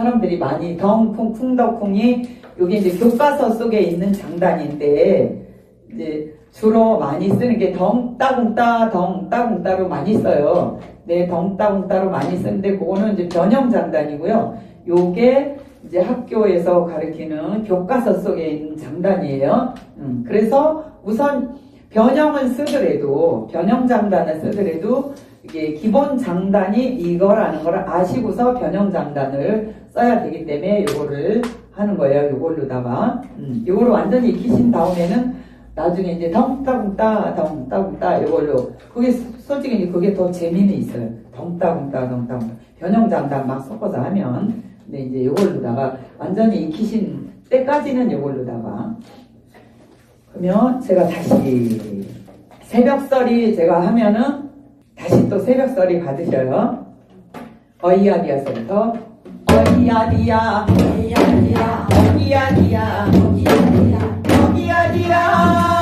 사람들이 많이 덩쿵 쿵덕쿵이 요게 이제 교과서 속에 있는 장단인데 이제 주로 많이 쓰는 게 덩따궁따로 많이 써요. 네, 덩따궁따로 많이 쓰는데 그거는 이제 변형 장단이고요. 요게 이제 학교에서 가르치는 교과서 속에 있는 장단이에요. 그래서 우선 변형 장단을 쓰더라도 이게 기본 장단이 이거라는 걸 아시고서 변형 장단을 써야 되기 때문에 요거를 하는 거예요. 요걸로다가 요거를 완전히 익히신 다음에는 나중에 이제 덩따궁따 요걸로 그게 솔직히 그게 더 재미는 있어요. 덩따궁따 변형 장단 막 섞어서 하면 근데 이제 요걸로다가 완전히 익히신 때까지는 요걸로다가 그러면 제가 다시 새벽설이 제가 하면은 다시 또 새벽설이 받으셔요. 어이야디야서부터 어이야디야 어이야디야 어이야디야 어이야디야 어이야디야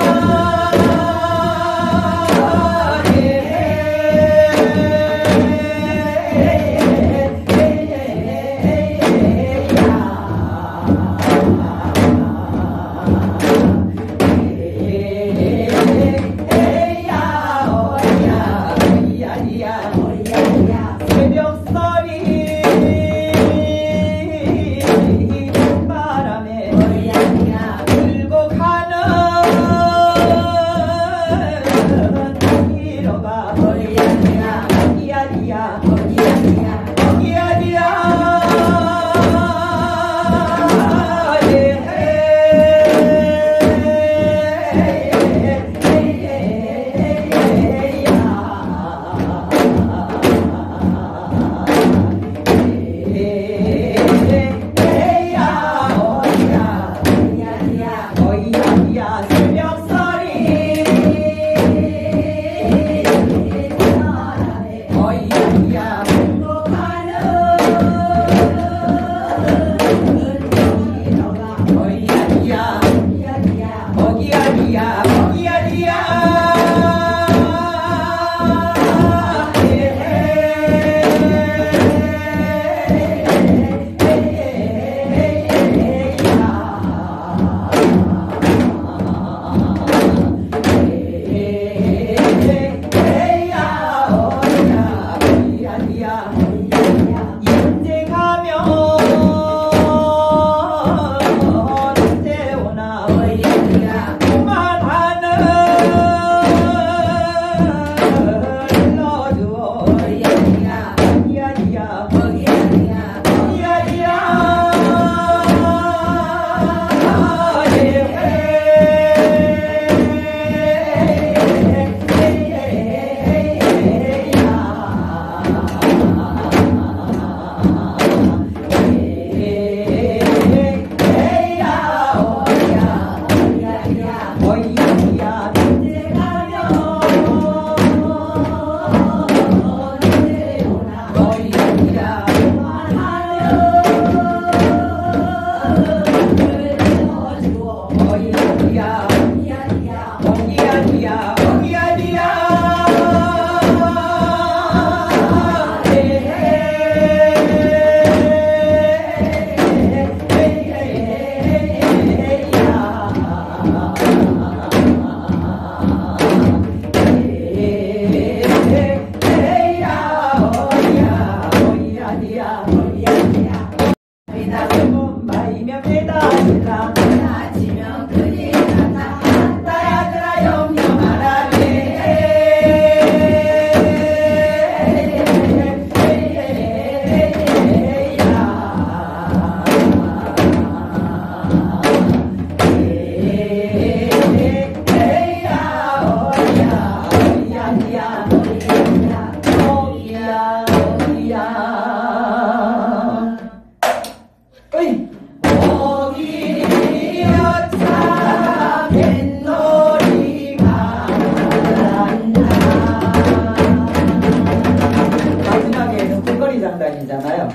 장단이잖아요.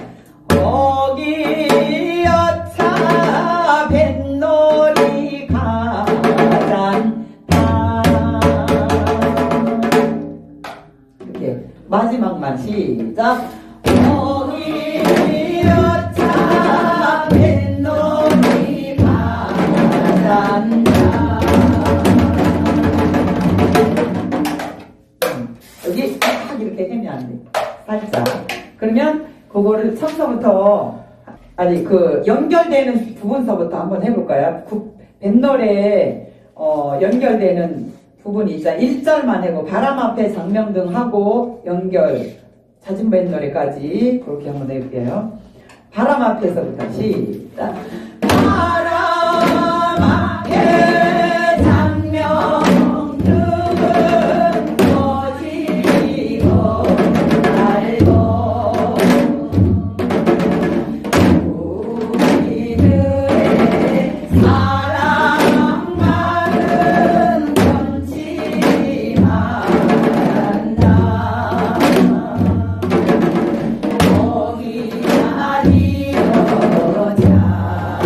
거기 여차 뱃놀이 가잔다. 이렇게 마지막만 시작. 거기 여차 요거를 처음서부터 아니 그 연결되는 부분서부터 한번 해볼까요? 뱃노래에 연결되는 부분이 있잖아. 1절만 하고 바람 앞에 장명등 하고 연결 잦은 뱃노래까지 그렇게 한번 해볼게요. 바람 앞에서부터 시작. 바람 앞에 장명등은 꺼지고 말고 우리들의 사랑만은 변치 말란다. 거기 아니어자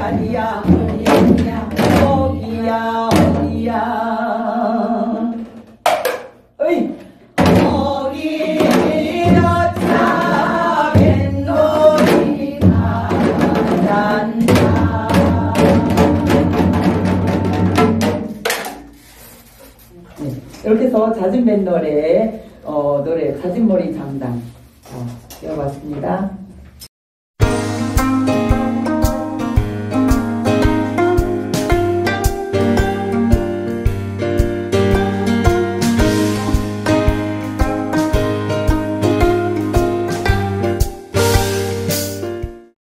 어디야 어디야 어이 어디나 작은 놀이 잘한다. 이렇게 해서 잦은 뱃 노래 노래 잦은 머리 장단 배워봤습니다.